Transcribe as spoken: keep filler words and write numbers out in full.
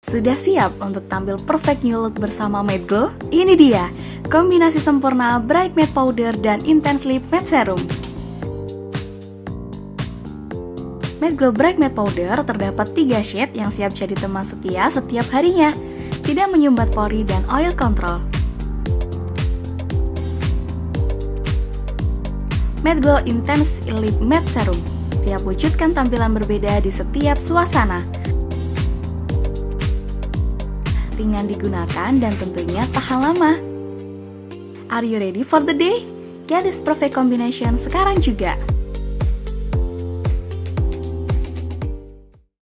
Sudah siap untuk tampil perfect new look bersama Matte Glow? Ini dia, kombinasi sempurna Bright Matte Powder dan Intensely Matte Serum. Matte Glow Bright Matte Powder terdapat tiga shade yang siap jadi teman setia setiap harinya, tidak menyumbat pori dan oil control. Matte Glow Intense Lip Matte Serum siap wujudkan tampilan berbeda di setiap suasana. Ringan digunakan dan tentunya tahan lama. Are you ready for the day? Get this perfect combination sekarang juga!